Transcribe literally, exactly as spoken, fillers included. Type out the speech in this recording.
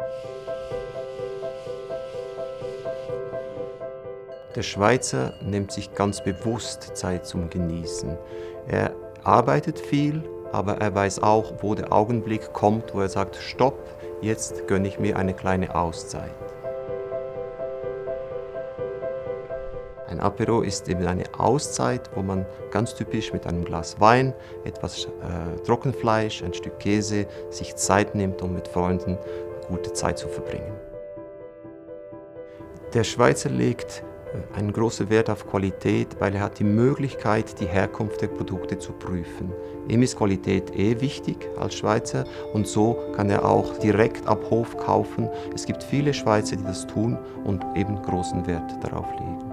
Der Schweizer nimmt sich ganz bewusst Zeit zum Genießen. Er arbeitet viel, aber er weiß auch, wo der Augenblick kommt, wo er sagt, stopp, jetzt gönne ich mir eine kleine Auszeit. Ein Apéro ist eben eine Auszeit, wo man ganz typisch mit einem Glas Wein, etwas äh, Trockenfleisch, ein Stück Käse sich Zeit nimmt, um mit Freunden gute Zeit zu verbringen. Der Schweizer legt einen großen Wert auf Qualität, weil er hat die Möglichkeit, die Herkunft der Produkte zu prüfen. Ihm ist Qualität eh wichtig als Schweizer und so kann er auch direkt ab Hof kaufen. Es gibt viele Schweizer, die das tun und eben großen Wert darauf legen.